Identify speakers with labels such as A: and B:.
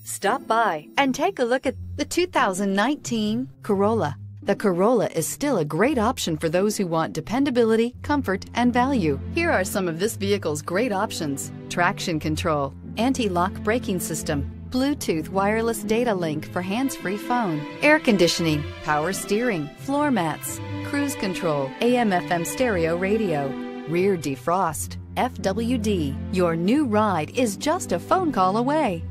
A: Stop by and take a look at the 2019 Corolla. The Corolla is still a great option for those who want dependability, comfort, and value. Here are some of this vehicle's great options: traction control, anti-lock braking system, Bluetooth wireless data link for hands-free phone, air conditioning, power steering, floor mats, cruise control, AM/FM stereo radio, rear defrost, FWD. Your new ride is just a phone call away.